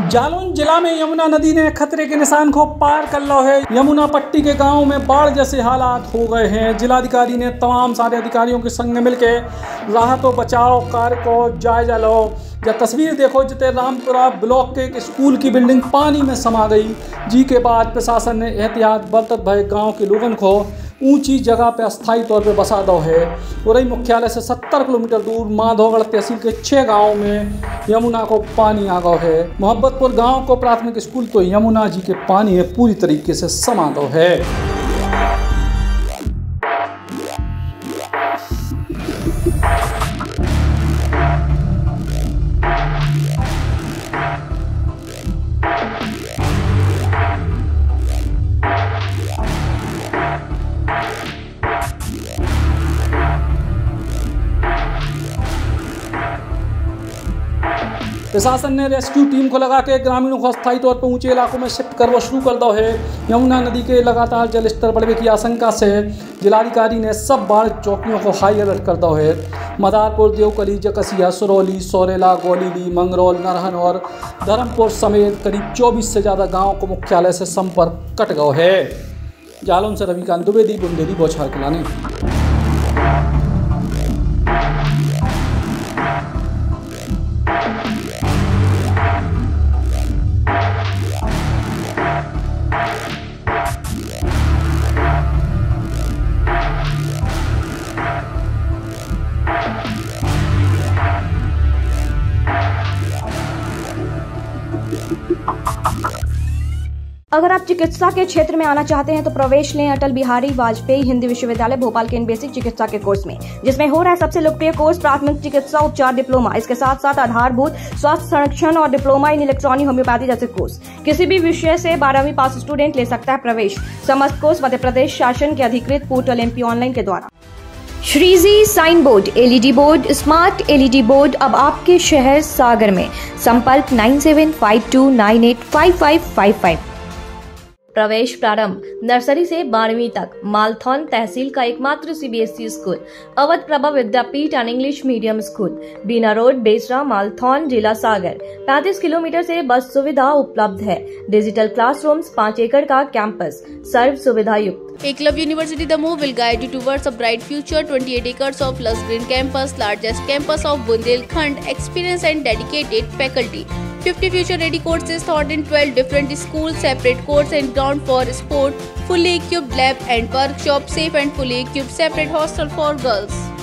जालौन जिला में यमुना नदी ने खतरे के निशान को पार कर लो है। यमुना पट्टी के गांव में बाढ़ जैसे हालात हो गए हैं। जिलाधिकारी ने तमाम सारे अधिकारियों के संग मिलकर राहत और बचाव कार्य को जायजा लो। या तस्वीर देखो जिते रामपुरा ब्लॉक के एक स्कूल की बिल्डिंग पानी में समा गई, जी के बाद प्रशासन ने एहतियात बरतत भय गाँव के लोगों को ऊंची जगह पर अस्थायी तौर पर बसा दो है। उरई मुख्यालय से 70 किलोमीटर दूर माधोगढ़ तहसील के 6 गाँव में यमुना को पानी आ गया है। मोहब्बतपुर गांव को प्राथमिक स्कूल तो यमुना जी के पानी में पूरी तरीके से समा गया है। प्रशासन ने रेस्क्यू टीम को लगा के ग्रामीणों को अस्थायी तौर पर ऊंचे इलाकों में शिफ्ट करना शुरू कर दो है। यमुना नदी के लगातार जल स्तर बढ़ने की आशंका से जिलाधिकारी ने सब बाढ़ चौकियों को हाई अलर्ट कर दो है। मदारपुर, देवकली, जकसिया, सुरौली, सौरेला, गोलीली, मंगरौल, नरहन और धर्मपुर समेत करीब 24 से ज़्यादा गाँव को मुख्यालय से संपर्क कट गया है। जालौन से रविकांत द्विवेदी, बुंदेली, बौछार खिलाने। अगर आप चिकित्सा के क्षेत्र में आना चाहते हैं तो प्रवेश लें अटल बिहारी वाजपेयी हिंदी विश्वविद्यालय भोपाल के इन बेसिक चिकित्सा के कोर्स में, जिसमें हो रहा है सबसे लोकप्रिय कोर्स प्राथमिक चिकित्सा उपचार डिप्लोमा। इसके साथ साथ आधारभूत स्वास्थ्य संरक्षण और डिप्लोमा इन इलेक्ट्रॉनिक होम्योपैथी जैसे कोर्स। किसी भी विषय से 12वीं पास स्टूडेंट ले सकता है प्रवेश। समस्त कोर्स मध्य प्रदेश शासन के अधिकृत पोर्टल MP ऑनलाइन के द्वारा। Shreeji sign board, LED board, smart LED board अब आपके शहर सागर में। संपर्क 9752985555। प्रवेश प्रारंभ नर्सरी से 12वीं तक। मालथौन तहसील का एकमात्र CBSE school, Awadh Prabha Vidyapeeth and English medium school, Bina road, Besra, Malthone, जिला सागर। 35 किलोमीटर से बस सुविधा उपलब्ध है। डिजिटल क्लासरूम्स, 5 एकड़ का कैंपस, सर्व सुविधा युक्त। Eklavya University Damoh will guide you towards a bright future. 28 acres of lush green campus, largest campus of Bundelkhand, experienced and dedicated faculty. 50 future-ready courses taught in 12 different schools, separate course and ground for sport, fully equipped lab and workshop, safe and fully equipped separate hostel for girls.